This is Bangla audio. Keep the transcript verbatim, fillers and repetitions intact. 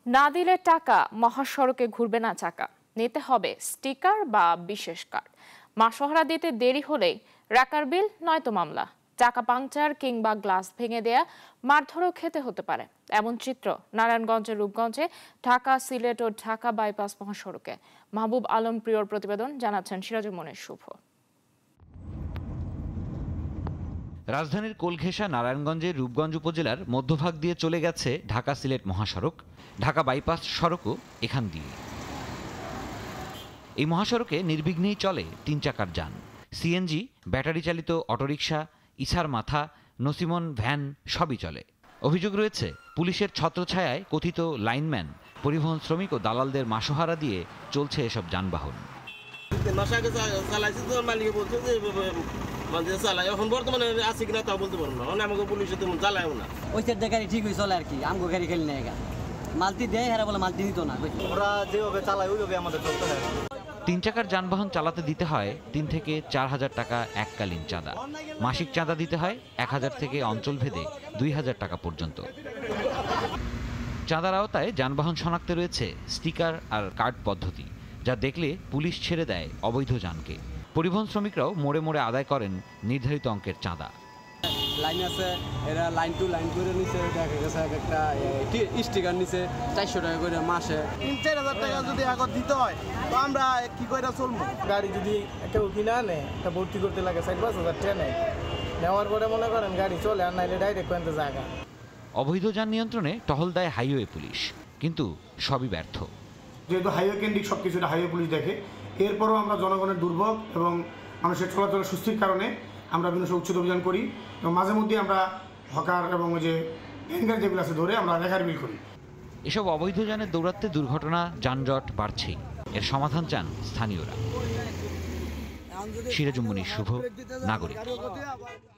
না দিলে টাকা, মহাসড়কে ঘুরবে না চাকা, নিতে হবে স্টিকার বা বিশেষ কার্ড। মাসোহারা দিতে দেরি হলেই রাকার বিল নয়তো মামলা। চাকা পাংচার কিংবা গ্লাস ভেঙে দেয়া, মারধরও খেতে হতে পারে। এমন চিত্র নারায়ণগঞ্জের রূপগঞ্জে, ঢাকা সিলেট ও ঢাকা বাইপাস মহাসড়কে। মাহবুব আলম প্রিয়র প্রতিবেদন, জানাচ্ছেন সিরাজুমনের শুভ। রাজধানীর কোলঘেঁষা নারায়ণগঞ্জের রূপগঞ্জ উপজেলার মধ্যভাগ দিয়ে চলে গেছে ঢাকা সিলেট মহাসড়ক। ঢাকা বাইপাস সড়কও এখান দিয়ে। এই মহাসড়কে নির্বিঘ্নেই চলে তিন চাকার যান, সিএনজি, ব্যাটারি চালিত অটোরিকশা, ইছার মাথা, নসিমন ভ্যান সবই চলে। অভিযোগ রয়েছে পুলিশের ছত্রছায়ায় কথিত লাইনম্যান, পরিবহন শ্রমিক ও দালালদের মাসোহারা দিয়ে চলছে এসব যানবাহন। এখন বর্তমানে আছে কিনা তা বলতে পারবো না, আমাকে পুলিশে তেমন চালায়ও না। ওই চারটা গাড়ি ঠিক হয়ে চলে আর কি, আমগো গাড়ি খেলি না। মালতি দেয়, হেরা বলে মালতি দিত না। ওরা যেভাবে চালায় ওইভাবে আমাদের চলতে হয়। তিন চাকার যানবাহন চালাতে দিতে হয় তিন থেকে চার হাজার টাকা এককালীন চাঁদা। মাসিক চাঁদা দিতে হয় এক হাজার থেকে অঞ্চল ভেদে দুই হাজার টাকা পর্যন্ত। চাঁদার আওতায় যানবাহন শনাক্তে রয়েছে স্টিকার আর কার্ড পদ্ধতি, যা দেখলে পুলিশ ছেড়ে দেয় অবৈধ যানকে। পরিবহন শ্রমিকরাও মোড়ে মোড়ে আদায় করেন নির্ধারিত অঙ্কের চাঁদা। লাইন আছে, এরা লাইন টু লাইন করে নিচে দেখা গেছে একটা স্টিকার নিচে চারশো টাকা করে মাসে। তিন চার হাজার টাকা যদি আগত দিতে হয় তো আমরা কি করে চলবো? গাড়ি যদি কেউ কিনে আনে, একটা ভর্তি করতে লাগে চার পাঁচ হাজার টাকা নেয়, নেওয়ার পরে মনে করেন গাড়ি চলে, আর নাইলে ডাইরেক্ট কোনতে জায়গা। অবৈধ যান নিয়ন্ত্রণে টহল দেয় হাইওয়ে পুলিশ, কিন্তু সবই ব্যর্থ। যেহেতু হাইওয়ে কেন্দ্রিক সব কিছুটা হাইওয়ে পুলিশ দেখে, এরপরও আমরা জনগণের দুর্ভোগ এবং মানুষের চলাচলের সুস্থির কারণে আমরা বিভিন্ন উচ্ছেদ অভিযান করি এবং মাঝে মধ্যে আমরা হকার এবং যে ভ্যানগাড়ি যেগুলো আছে ধরে আমরা রেখার বিল করি। এসব অবৈধ যানের দৌরাত্মে দুর্ঘটনা, যানজট বাড়ছেই। এর সমাধান চান স্থানীয়রা। সিরাজুমনির শুভ, নাগরিক।